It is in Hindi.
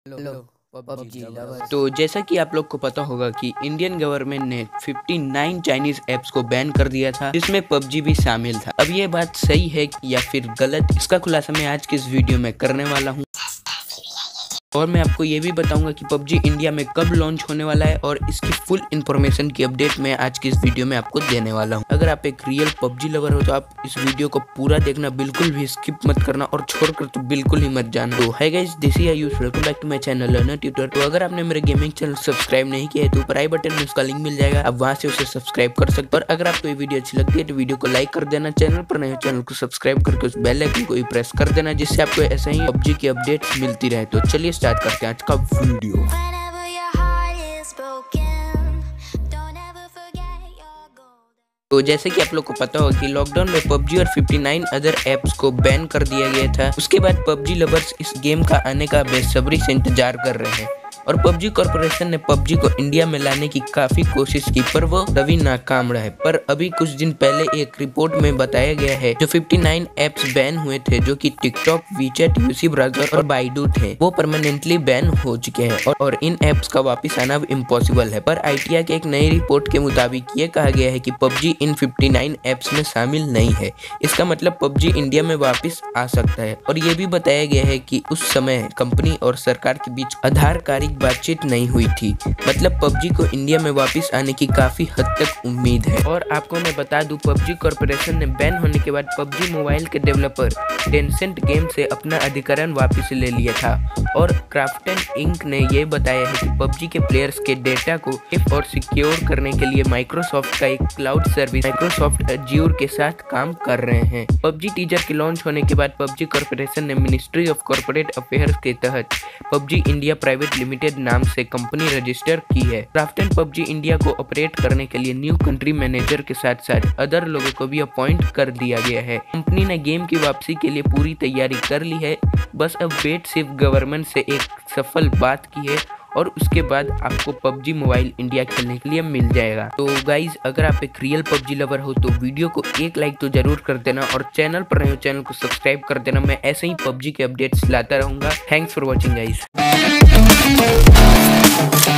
Hello PUBG lovers. तो जैसा कि आप लोग को पता होगा कि इंडियन गवर्नमेंट ने 59 चाइनीज ऐप्स को बैन कर दिया था, जिसमें पबजी भी शामिल था। अब ये बात सही है या फिर गलत, इसका खुलासा मैं आज की इस वीडियो में करने वाला हूँ। और मैं आपको ये भी बताऊंगा कि पबजी इंडिया में कब लॉन्च होने वाला है और इसकी फुल इन्फॉर्मेशन की अपडेट मैं आज की इस वीडियो में आपको देने वाला हूँ। अगर आप एक रियल पबजी लवर हो तो आप इस वीडियो को पूरा देखना, बिल्कुल भी स्किप मत करना और छोड़कर तो बिल्कुल ही मत जाना। तो है guys, this is Ayush, welcome back to my channel Learner Tutor. तो अगर आपने मेरे गेमिंग चैनल सब्सक्राइब नहीं किया है तो ऊपर आई बटन में उसका लिंक मिल जाएगा, आप वहां से उसे सब्सक्राइब कर सकते हो। और अगर आपको ये वीडियो अच्छी लगती है तो वीडियो को लाइक कर देना, चैनल पर नए चैनल को सब्सक्राइब करके उस बेल आइकन को भी प्रेस कर देना, जिससे आपको ऐसे ही पबजी की अपडेट्स मिलती रहे। तो चलिए स्टार्ट करते हैं आज का वीडियो। तो जैसे कि आप लोग को पता होगा कि लॉकडाउन में पबजी और 59 अदर ऐप्स को बैन कर दिया गया था। उसके बाद पबजी लवर्स इस गेम का आने का बेसब्री से इंतजार कर रहे हैं और पबजी कॉर्पोरेशन ने पबजी को इंडिया में लाने की काफी कोशिश की, पर वो कभी नाकाम रहे। पर अभी कुछ दिन पहले एक रिपोर्ट में बताया गया है जो 59 ऐप्स बैन हुए थे, जो कि टिकटॉक, वीचैट, यूसी ब्राउज़र और बाइडू थे, वो परमानेंटली बैन हो चुके हैं और इन ऐप्स का वापस आना अब इम्पॉसिबल है। पर आईटीआई के एक नई रिपोर्ट के मुताबिक ये कहा गया है कि पबजी इन 59 ऐप्स में शामिल नहीं है। इसका मतलब पबजी इंडिया में वापस आ सकता है। और ये भी बताया गया है कि उस समय कंपनी और सरकार के बीच आधारकारिक बातचीत नहीं हुई थी। मतलब पबजी को इंडिया में वापस आने की काफी हद तक उम्मीद है। और आपको मैं बता दूं, पबजी कॉर्पोरेशन ने बैन होने के बाद पबजी मोबाइल के डेवलपर टेंसेंट गेम से अपना अधिकरण वापस ले लिया था। और क्राफ्टन इंक ने यह बताया है कि पबजी के प्लेयर्स के डेटा को सेफ और सिक्योर करने के लिए माइक्रोसॉफ्ट का एक क्लाउड सर्विस माइक्रोसॉफ्ट अज्यूर के साथ काम कर रहे हैं। पबजी टीजर के लॉन्च होने के बाद पबजी कॉर्पोरेशन ने मिनिस्ट्री ऑफ कॉर्पोरेट अफेयर्स के तहत पबजी इंडिया प्राइवेट लिमिटेड नाम से कंपनी रजिस्टर की है। क्राफ्टन पबजी इंडिया को ऑपरेट करने के लिए न्यू कंट्री मैनेजर के साथ साथ अदर लोगों को भी अपॉइंट कर दिया गया है। कंपनी ने गेम की वापसी के लिए पूरी तैयारी कर ली है, बस अब वेट सिर्फ गवर्नमेंट से एक सफल बात की है और उसके बाद आपको पबजी मोबाइल इंडिया खेलने के लिए मिल जाएगा। तो गाइज, अगर आप एक रियल पबजी लवर हो तो वीडियो को एक लाइक तो जरूर कर देना और चैनल पर नए हो चैनल को सब्सक्राइब कर देना। मैं ऐसे ही पबजी के अपडेट्स लाता रहूंगा। Thanks for watching guys.